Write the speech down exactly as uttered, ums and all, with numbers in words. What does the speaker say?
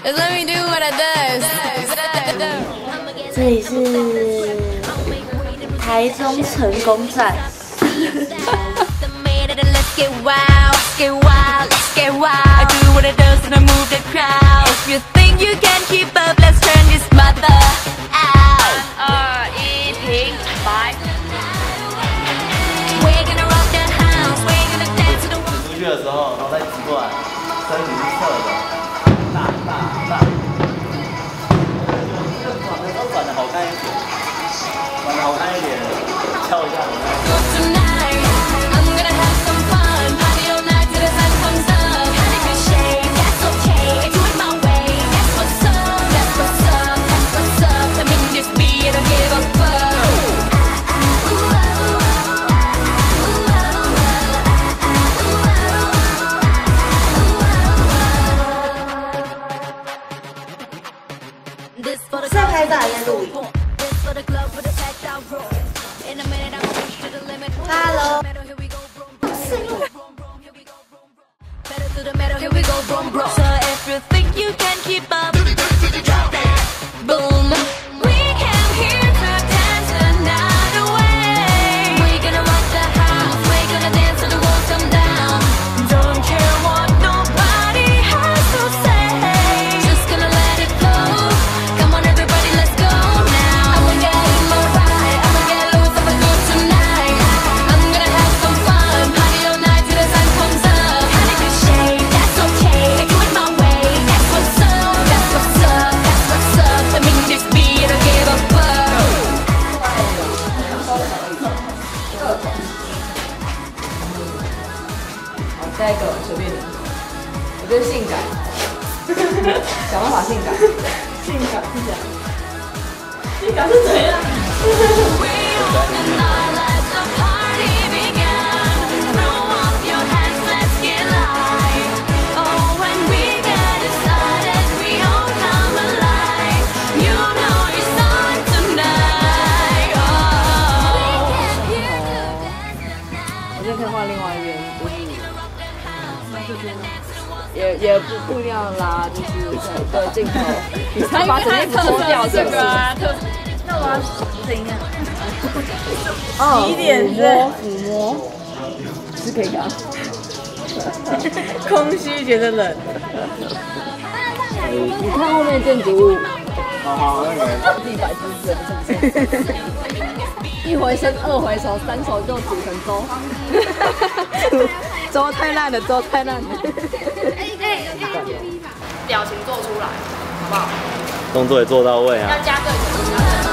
这里是台中成功站。 二一停，来。 出去的时候，然后再挤过来，身体是侧的，大大大。转的时候转的好看一点，转的好看一点，敲一下好看。 在拍照还是录影 ？Hello。 下一个随便你，我觉得性感，想办法性感，性感是这样，性感是怎样？我现在可以换另外一边，就是。也也不不一定要拉，就是整个镜头，你才把整件脱掉，这个啊， 那我要怎样？ 哦， 洗脸是抚摸，是可以的。 空虚觉得冷。 你看后面建筑物， 好好，那个地板姿势，一回生，二回熟，三熟就煮成粥。粥太烂了，粥太烂了。 表情做出来，好不好？ 动作也做到位啊。 要加个。